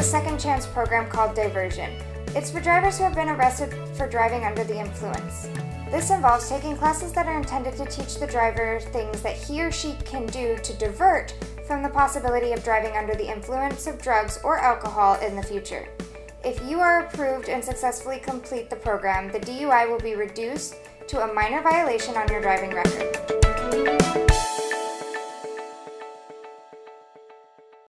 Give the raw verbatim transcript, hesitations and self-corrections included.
a second chance program called Diversion. It's for drivers who have been arrested for driving under the influence. This involves taking classes that are intended to teach the driver things that he or she can do to divert from the possibility of driving under the influence of drugs or alcohol in the future. If you are approved and successfully complete the program, the D U I will be reduced to a minor violation on your driving record.